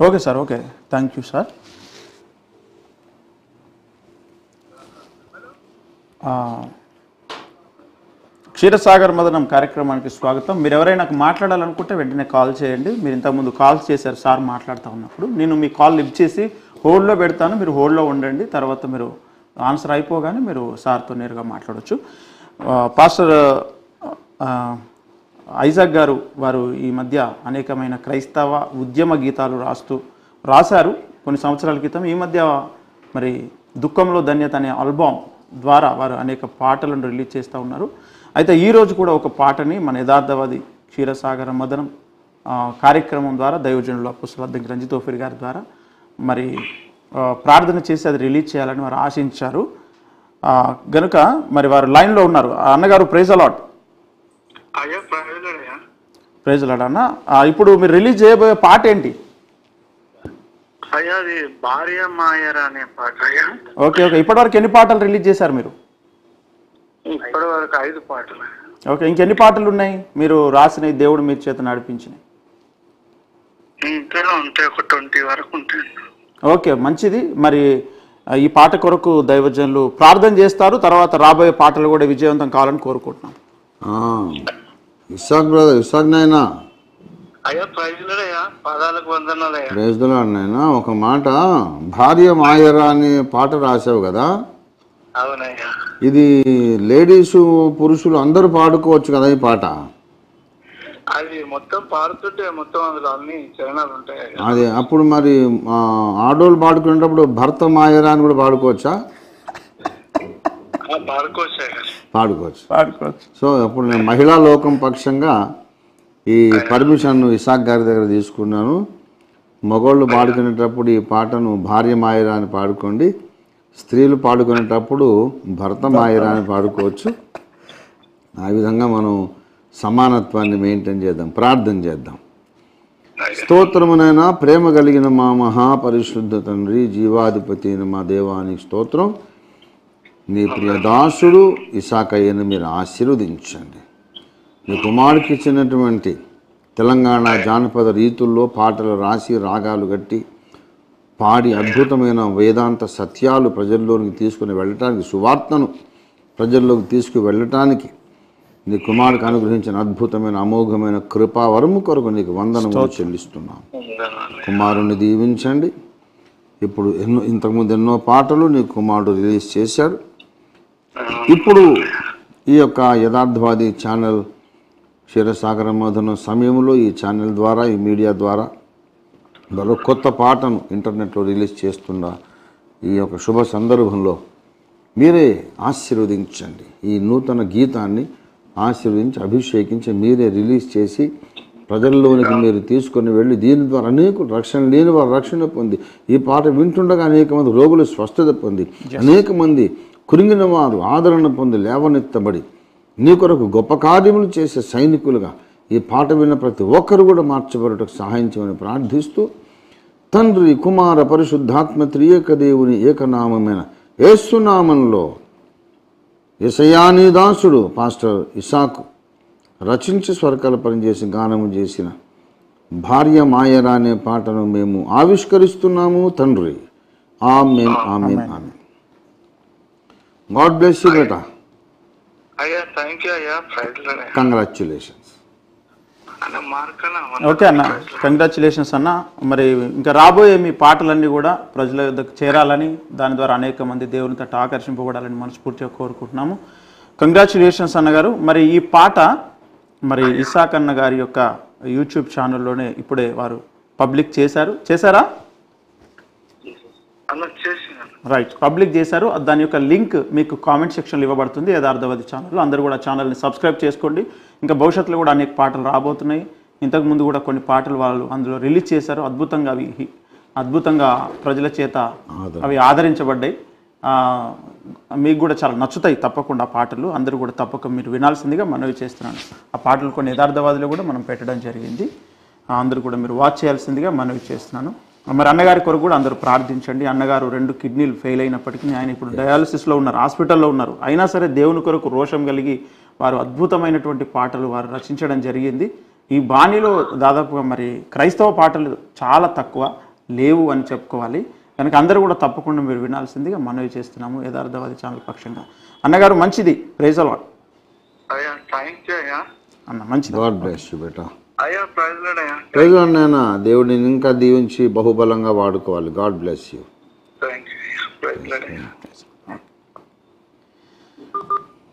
Okay sir, okay, thank you sir. క్షీరసాగర్ మదనం కార్యక్రమానికి స్వాగతం. మీరు ఎవరైనా నాకు మాట్లాడాలనుకుంటే వెంటనే కాల్ చేయండి. మీరు ఇంతకుముందు కాల్స్ చేశారు సార్ మాట్లాడుతూ ఉన్నప్పుడు. నేను మీ కాల్ లిఫ్ట్ చేసి హోల్డ్లో పెడతాను, మీరు హోల్డ్లో ఉండండి. తర్వాత మీరు ఆన్సర్ అయిపోగానే మీరు సార్తో నేరుగా మాట్లాడవచ్చు. పాస్టర్ ఐజాక్ గారు వారు ఈ మధ్య అనేకమైన క్రైస్తవ ఉద్యమ గీతాలు రాశారు కొన్ని సంవత్సరాల క్రితం. ఈ మధ్య మరి దుఃఖంలో ధన్యత అనే ఆల్బమ్ ద్వారా వారు అనేక పాటలను రిలీజ్ చేస్తూ ఉన్నారు. అయితే ఈరోజు కూడా ఒక పాటని మన యథార్థవాది క్షీరసాగర మదనం కార్యక్రమం ద్వారా దైవజనులు అపోస్తలుడు రంజిత్ ఓఫిర్ గారి ద్వారా మరి ప్రార్థన చేసి అది రిలీజ్ చేయాలని వారు ఆశించారు. గనుక మరి వారు లైన్లో ఉన్నారు. అన్నగారు ప్రైజ్ అలాట్. ప్రైజ్ అలాట్ అన్న. ఇప్పుడు మీరు రిలీజ్ చేయబోయే పాట ఏంటి? Okay okay. ఇప్పటివరకు ఎన్ని పాటలు రిలీజ్ చేశారు మీరు? ఇప్పటివరకు 5 పాటలు. ఓకే, ఇంకెన్ని పాటలు ఉన్నాయి మీరు రాసినవి, దేవుడు మీ చేత నడిపించినవి? ఇంకేనా ఉంటాయి, ఒక 20 వరకు ఉంటాయి. ఓకే, మంచిది. మరి ఈ పాట కొరకు దైవజనులు ప్రార్థన చేస్తారు. తర్వాత రాబోయే పాటలు కూడా విజయవంతం కావాలని కోరుకుంటున్నాం. ఇసాక్ నాయనా, అయ్యా ప్రైజ్లయ్యా, పాదాలకు వందనాలయ్యా. ప్రైజ్లా నాయనా. ఒక మాట, భార్య మాయరా అనే పాట రాసావు కదా? అవునయ్యా. ఇది లేడీసు పురుషులు అందరూ పాడుకోవచ్చు కదా ఈ పాట? అది మొత్తం పాడుతుంటే మొత్తం అందులో అన్ని చరణాలు ఉంటాయి. అదే, అప్పుడు మరి ఆడోళ్ళు పాడుకునేటప్పుడు భర్త మాయరా అని కూడా పాడుకోవచ్చా? పాడుకోవచ్చు. సో అప్పుడు నేను మహిళా లోకం పక్షంగా ఈ పర్మిషన్ ఇసాక్ గారి దగ్గర తీసుకున్నాను. మగోళ్ళు పాడుకునేటప్పుడు ఈ పాటను భార్య మాయరా అని పాడుకోండి, స్త్రీలు పాడుకునేటప్పుడు భర్త మాయరా అని పాడుకోవచ్చు. ఆ విధంగా మనం సమానత్వాన్ని మెయింటైన్ చేద్దాం. ప్రార్థన చేద్దాం. స్తోత్రమునైనా ప్రేమ కలిగిన మా మహాపరిశుద్ధ తండ్రి, జీవాధిపతి అయిన మా దేవానికి స్తోత్రం. నీ ప్రియ దాసుడు ఇసాకయ్యను మీరు ఆశీర్వదించండి. నీ కుమారుడికి ఇచ్చినటువంటి తెలంగాణ జానపద రీతుల్లో పాటలు రాసి రాగాలు కట్టి పాడి అద్భుతమైన వేదాంత సత్యాలు ప్రజల్లోనికి తీసుకుని వెళ్ళటానికి, సువార్తను ప్రజల్లోకి తీసుకు వెళ్ళటానికి నీ కుమారుడికి అనుగ్రహించిన అద్భుతమైన అమోఘమైన కృపావరము కొరకు నీకు వందనము చెల్లిస్తున్నాను. కుమారుని దీవించండి. ఇప్పుడు ఇంతకుముందు ఎన్నో పాటలు నీ కుమారుడు రిలీజ్ చేశాడు. ఇప్పుడు ఈ యొక్క యథార్థవాది ఛానల్ క్షీరసాగర మదనం సమయంలో ఈ ఛానల్ ద్వారా, ఈ మీడియా ద్వారా మరో కొత్త పాటను ఇంటర్నెట్లో రిలీజ్ చేస్తున్న ఈ యొక్క శుభ సందర్భంలో మీరే ఆశీర్వదించండి. ఈ నూతన గీతాన్ని ఆశీర్వదించి అభిషేకించి మీరే రిలీజ్ చేసి ప్రజల్లోనికి మీరు తీసుకొని వెళ్ళి దీని ద్వారా అనేక రక్షణ లేని వారు రక్షణ పొంది, ఈ పాట వింటుండగా అనేక మంది రోగులు స్వస్థత పొంది, అనేక మంది కురింగిన వారు ఆదరణ పొంది లేవనెత్తబడి నీ కొరకు గొప్ప కార్యములు చేసే సైనికులుగా ఈ పాట విన్న ప్రతి ఒక్కరు కూడా మార్చబడటకు సహాయం చేయమని ప్రార్థిస్తూ, తండ్రి కుమార పరిశుద్ధాత్మ త్రియేక దేవుని ఏకనామమైన యేసునామంలో యేసయ్యాని దాసుడు పాస్టర్ ఇసాకు రచించి స్వరకల్పన చేసి గానము చేసిన భార్య మాయరా అనే పాటను మేము ఆవిష్కరిస్తున్నాము తండ్రి. Amen, amen, amen. God bless you బేటా. కంగ్రాచ్యులేషన్స్. ఓకే అన్న, కంగ్రాచ్యులేషన్స్ అన్న. మరి ఇంకా రాబోయే మీ పాటలన్నీ కూడా ప్రజల వద్దకు చేరాలని, దాని ద్వారా అనేక మంది దేవుని తట్టు ఆకర్షింపబడాలని మనస్ఫూర్తిగా కోరుకుంటున్నాము. కంగ్రాచ్యులేషన్స్ అన్నగారు. మరి ఈ పాట మరి ఇసాక్ అన్న గారి యొక్క యూట్యూబ్ ఛానల్లోనే ఇప్పుడే వారు పబ్లిక్ చేశారా? రైట్, పబ్లిక్ చేశారు. దాని యొక్క లింక్ మీకు కామెంట్ సెక్షన్లో ఇవ్వబడుతుంది. యథార్థవాది ఛానల్లో అందరూ కూడా ఛానల్ని సబ్స్క్రైబ్ చేసుకోండి. ఇంకా భవిష్యత్తులో కూడా అనేక పాటలు రాబోతున్నాయి. ఇంతకుముందు కూడా కొన్ని పాటలు వాళ్ళు అందులో రిలీజ్ చేశారు. అద్భుతంగా ప్రజల చేత అవి ఆదరించబడ్డాయి. మీకు కూడా చాలా నచ్చుతాయి తప్పకుండా పాటలు. అందరూ కూడా తప్పక మీరు వినాల్సిందిగా మనవి చేస్తున్నాను. ఆ పాటలు కొన్ని యథార్థవాదిలో కూడా మనం పెట్టడం జరిగింది. అందరూ కూడా మీరు వాచ్ చేయాల్సిందిగా మనవి చేస్తున్నాను. మరి అన్నగారి కొరకు కూడా అందరూ ప్రార్థించండి. అన్నగారు 2 కిడ్నీలు ఫెయిల్ అయినప్పటికీ ఆయన ఇప్పుడు డయాలసిస్లో ఉన్నారు, హాస్పిటల్లో ఉన్నారు. అయినా సరే దేవుని కొరకు రోషం కలిగి వారు అద్భుతమైనటువంటి పాటలు వారు రచించడం జరిగింది. ఈ బాణీలో దాదాపుగా మరి క్రైస్తవ పాటలు చాలా తక్కువ. లేవు అని చెప్పుకోవాలి. కనుక అందరూ కూడా తప్పకుండా మీరు వినాల్సిందిగా మనవి చేస్తున్నాము యథార్థవాది ఛానల్ పక్షంగా. అన్నగారు మంచిది, ప్రైజ్ అలాట్ అయ్యా. థ్యాంక్ యూ అయ్యా. అన్న మంచిది. గాడ్ బ్లెస్ యూ బేటా. అయ్యా ప్రైజ్ లార్డ్ అయ్యా. ప్రైజ్ లార్డ్ నాయనా, దేవుడిని ఇంకా దీవించి బహుబలంగా వాడుకోవాలి. God bless you. Thank you అయ్యా. ప్రైజ్ లార్డ్ అయ్యా.